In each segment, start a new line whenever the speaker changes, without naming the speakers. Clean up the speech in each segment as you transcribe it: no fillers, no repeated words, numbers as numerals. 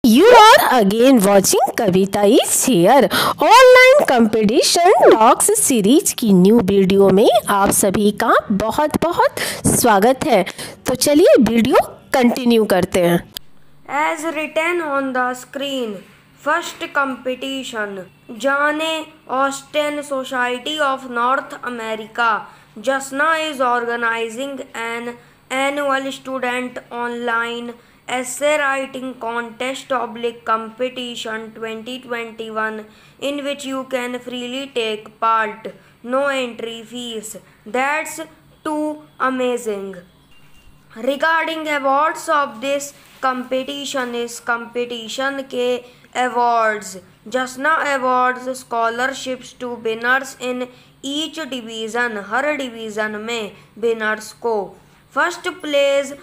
You are again watching Kavita is here online competition talks series की new video में आप सभी का बहुत बहुत स्वागत है। तो चलिए वीडियो कंटिन्यू करते हैं।
As written on the screen, first competition, Jane Austen Society of North America, JASNA is organizing an annual student online essay writing contest / competition 2021 in which you can freely take part, no entry fees. That's too amazing. Regarding awards of this competition is competition के awards, JASNA awards scholarships to winners in each division, हर division में winners को first place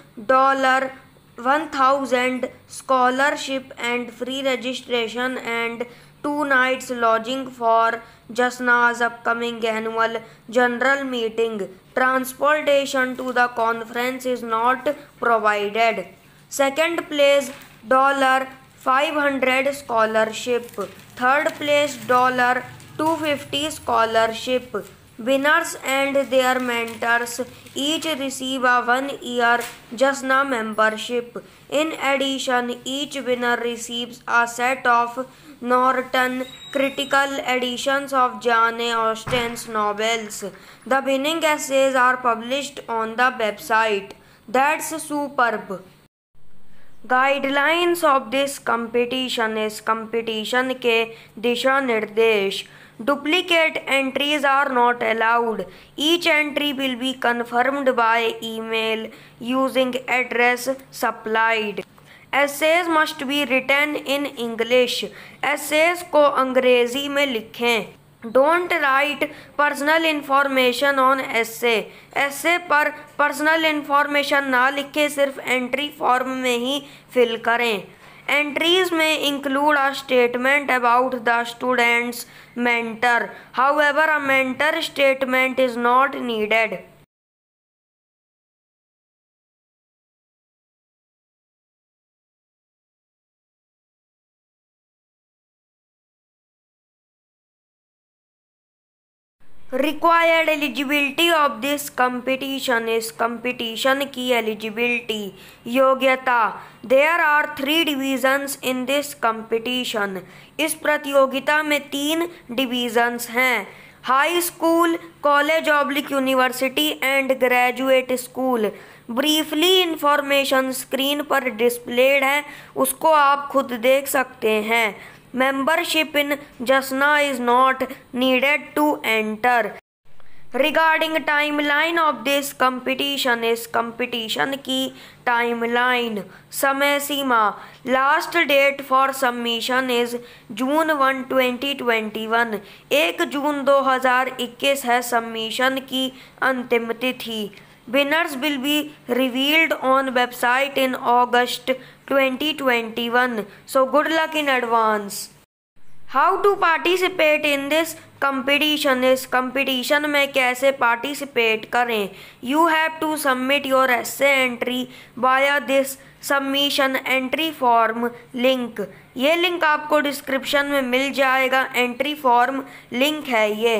$1000 scholarship and free registration and 2 nights lodging for JASNA's upcoming annual general meeting. Transportation to the conference is not provided. Second place $500 scholarship. Third place $250 scholarship. Winners and their mentors each receive a 1-year JASNA membership. In addition, each winner receives a set of Norton critical editions of Jane Austen's novels. The winning essays are published on the website. That's superb. Guidelines of this competition is competition के दिशा निर्देश. Duplicate entries are not allowed. Each entry will be confirmed by email using address supplied. Essays must be written in English. Essays को अंग्रेजी में लिखें. Don't write personal information on essay. essay पर personal information ना लिखें, सिर्फ entry form में ही fill करें. Entries may include a statement about the student's mentor. However, a mentor statement is not needed. Required eligibility of this competition is competition की eligibility, योग्यता. There are 3 divisions in this competition. इस प्रतियोगिता में 3 divisions हैं. High school, college / university and graduate school. Briefly information screen पर displayed है, उसको आप खुद देख सकते हैं. Membership in JASNA is not needed to enter. Regarding timeline of this competition is competition की timeline. समय सीमा. Last date for submission is June 1, 2021. 1 जून 2021 है सबमिशन की अंतिम तिथि. Winners will be revealed on website in August 2021. So good luck in advance. How to participate in this competition is competition में कैसे participate करें. You have to submit your essay entry via this submission entry form link. ये link आपको description में मिल जाएगा. Entry form link है ये.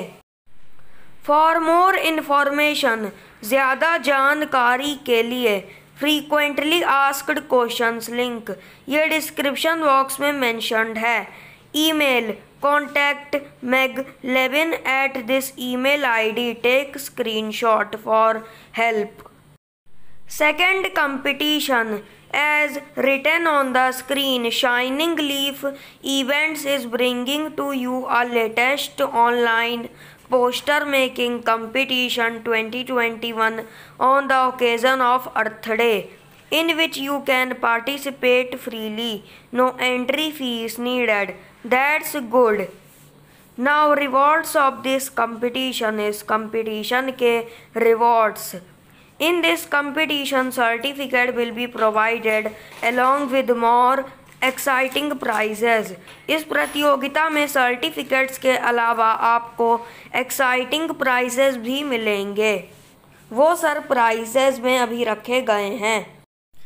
For more information, ज़्यादा जानकारी के लिए frequently asked questions लिंक ये डिस्क्रिप्शन बॉक्स में मेंशन्ड है. Email contact meg11 at this email id. Take screenshot for help. Second competition, as written on the screen, Shining Leaf Events is bringing to you a latest online poster making competition 2021 on the occasion of Earth Day, in which you can participate freely. No entry fees needed. That's good. Now rewards of this competition is competition के rewards. In this competition, certificate will be provided along with more exciting prizes. इस प्रतियोगिता में certificates के अलावा आपको exciting prizes भी मिलेंगे. वो सरप्राइजेज में अभी रखे गए हैं.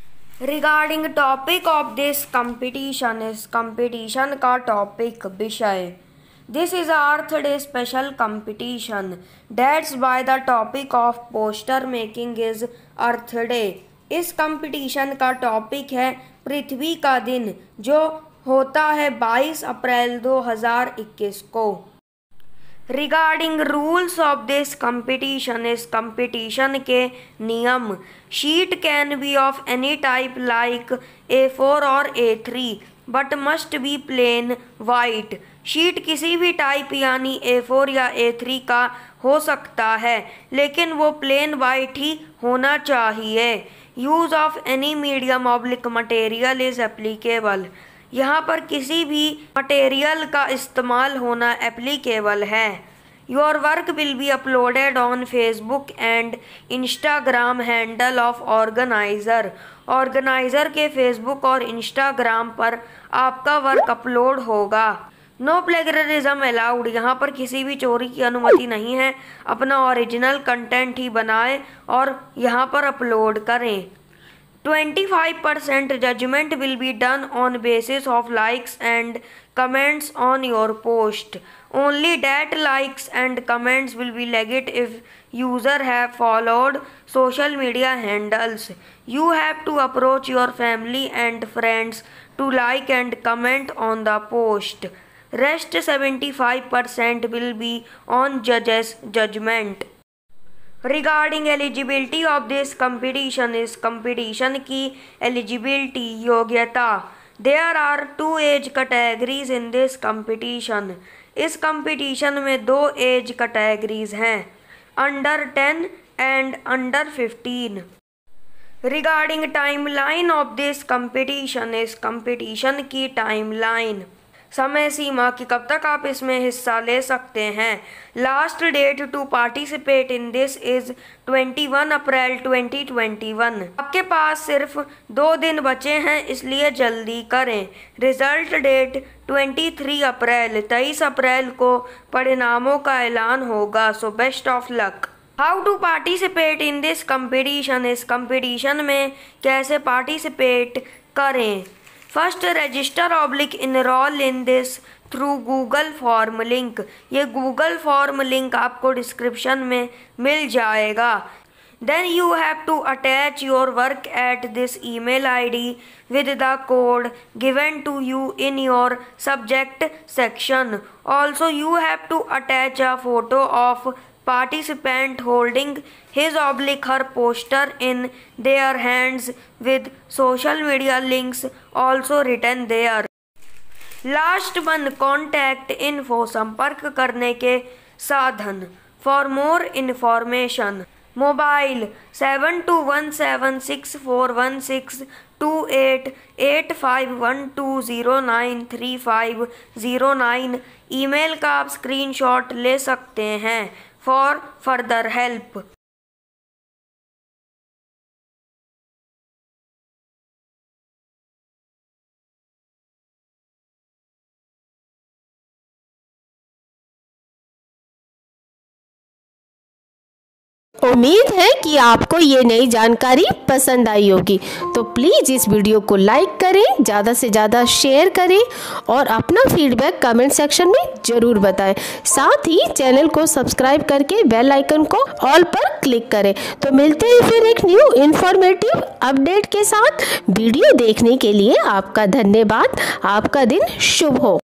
Regarding topic of this competition इस कंपटीशन का टॉपिक विषय। This is earth day special competition that's by the topic of poster making is earth day. इस कंपटीशन का टॉपिक है पृथ्वी का दिन, जो होता है 22 अप्रैल 2021 को। Regarding rules of this competition इस कंपटीशन के नियम। Sheet can be of any type like A4 और A3 but must be plain white. Sheet किसी भी टाइप यानी A4 या A3 का हो सकता है, लेकिन वो प्लेन वाइट ही होना चाहिए। Use of any medium oblique material is applicable. यहाँ पर किसी भी मटेरियल का इस्तेमाल होना एप्लीकेबल है। Your work will be uploaded on Facebook and Instagram handle of organizer. Organizer के फेसबुक और इंस्टाग्राम पर आपका वर्क अपलोड होगा। No plagiarism allowed. यहाँ पर किसी भी चोरी की अनुमति नहीं है। अपना ओरिजिनल कंटेंट ही बनाएं और यहाँ पर अपलोड करें। 25% judgment will be done on basis of likes and comments on your post. Only that likes and comments will be legit if user have followed social media handles. You have to approach your family and friends to like and comment on the post. Rest 75% will be on judges' judgment. Regarding eligibility of this competition इस competition की eligibility योग्यता। There are 2 age categories in this competition. इस competition में 2 age categories हैं, under 10 and under 15। Regarding timeline of this competition इस competition की timeline. समय सीमा कि कब तक आप इसमें हिस्सा ले सकते हैं। Last date to participate in this is 21 April 2021। आपके पास सिर्फ 2 दिन बचे हैं, इसलिए जल्दी करें। रिजल्ट डेट 23 अप्रैल 23 अप्रैल को परिणामों का ऐलान होगा। So best of luck. How to participate in this competition इस कंपटीशन में कैसे पार्टिसिपेट करें। First register oblique enroll in this through Google form link. ये गूगल फॉर्म लिंक आपको डिस्क्रिप्शन में मिल जाएगा। Then you have to attach your work at this email ID with the code given to you in your subject section. Also you have to attach a photo of participant holding his/her poster in their hands with social media links also written there. Last one contact info संपर्क करने के साधन। For more information mobile 7217641628 8512093509। Email का आप screenshot ले सकते हैं for further help.
उम्मीद है कि आपको ये नई जानकारी पसंद आई होगी, तो प्लीज़ इस वीडियो को लाइक करें, ज़्यादा से ज़्यादा शेयर करें और अपना फीडबैक कमेंट सेक्शन में ज़रूर बताएं। साथ ही चैनल को सब्सक्राइब करके बेल आइकन को ऑल पर क्लिक करें। तो मिलते हैं फिर एक न्यू इन्फॉर्मेटिव अपडेट के साथ। वीडियो देखने के लिए आपका धन्यवाद। आपका दिन शुभ हो।